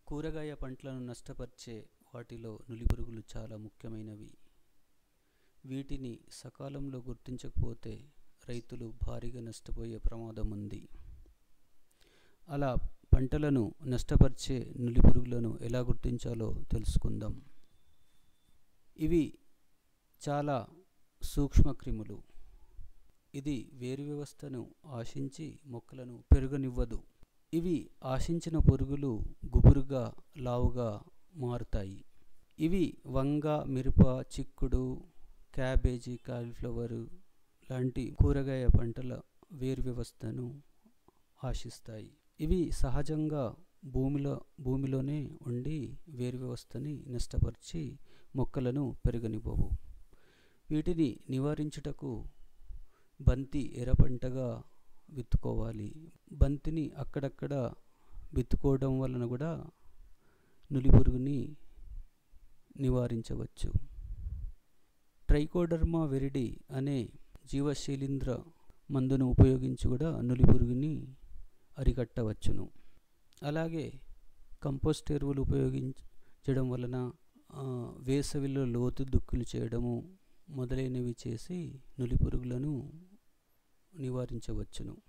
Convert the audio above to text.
కూరగాయ పంటలను నష్టపరిచే వాటిలో నులిపురుగులు చాలా ముఖ్యమైనవి. వీటిని సకాలంలో గుర్తించకపోతే రైతులు భారీగా నష్టపోయే ప్రమాదం ఉంది. అలా పంటలను నష్టపరిచే నులిపురుగులను ఎలా గుర్తించాలో తెలుసుకుందాం. ఇవి చాలా సూక్ష్మ క్రిములు. ఇది వేరు వ్యవస్థను ఆశించి మొక్కలను పెరగనివ్వదు. ఇవి ఆశించిన పురుగులు గుబురుగా లావుగా మారుతాయి. ఇవి వంగ, మిరప, చిక్కుడు, క్యాబేజీ, కాలీఫ్లవర్ లాంటి కూరగాయ పంటల వేరు వ్యవస్థను ఆశిస్తాయి. ఇవి సహజంగా భూమిలోనే ఉండి వేరు వ్యవస్థని నష్టపరిచి మొక్కలను పెరగనివ్వవు. వీటిని నివారించుటకు బంతి ఎర్రపంటగా విత్తుకోవాలి. బంతిని అక్కడక్కడ విత్తుకోవడం వలన కూడా నులిపురుగుని నివారించవచ్చు. ట్రైకోడర్మా విరిడి అనే జీవశిలీంద్ర మందును ఉపయోగించి కూడా నులిపురుగుని అరికట్టవచ్చును. అలాగే కంపోస్ట్ ఎరువులు ఉపయోగించడం వలన వేసవిలో లోతు దుక్కులు చేయడము మొదలైనవి చేసి నులిపురుగులను నివారించవచ్చును.